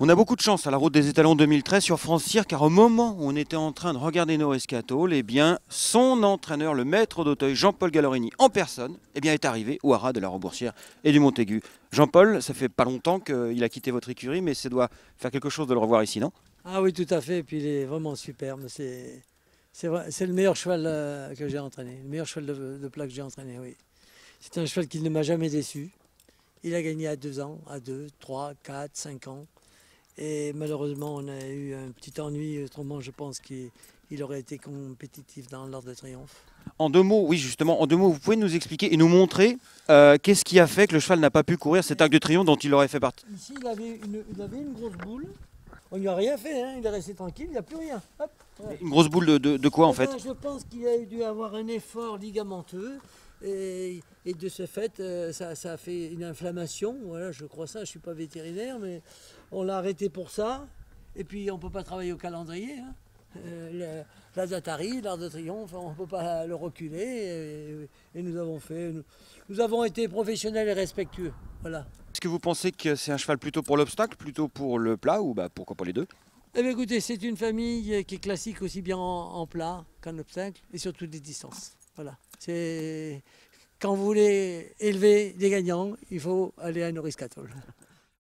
On a beaucoup de chance à la route des étalons 2013 sur France Cyr, car au moment où on était en train de regarder Norris Cattle, eh bien, son entraîneur, le maître d'Auteuil, Jean-Paul Gallorini, en personne, eh bien, est arrivé au haras de la Reboursière et du Montaigu. Jean-Paul, ça fait pas longtemps qu'il a quitté votre écurie, mais ça doit faire quelque chose de le revoir ici, non? Ah oui, tout à fait. Et puis il est vraiment superbe. C'est le meilleur cheval que j'ai entraîné, le meilleur cheval de plat que j'ai entraîné, oui. C'est un cheval qui ne m'a jamais déçu. Il a gagné à 2 ans, à 2, 3, 4, 5 ans. Et malheureusement, on a eu un petit ennui. Autrement, je pense qu'il aurait été compétitif dans l'Arc de Triomphe. En deux mots, oui, justement, en deux mots, vous pouvez nous expliquer et nous montrer qu'est-ce qui a fait que le cheval n'a pas pu courir cet Arc de Triomphe dont il aurait fait partie. Ici, il avait une grosse boule. On lui a rien fait, hein. Il est resté tranquille, il n'y a plus rien. Hop, ouais. Une grosse boule de quoi en Eh fait? ben, je pense qu'il a dû avoir un effort ligamenteux et de ce fait, ça a fait une inflammation. Voilà, je crois ça, je ne suis pas vétérinaire, mais on l'a arrêté pour ça. Et puis on ne peut pas travailler au calendrier, hein. La date arrive, l'Arc de Triomphe, on ne peut pas le reculer. Et nous avons été professionnels et respectueux. Voilà. Est-ce que vous pensez que c'est un cheval plutôt pour l'obstacle, plutôt pour le plat, ou bah, pourquoi pas les deux? Eh bien, écoutez, c'est une famille qui est classique aussi bien en plat qu'en obstacle et sur toutes les distances. Voilà. Quand vous voulez élever des gagnants, il faut aller à Norris Cattle.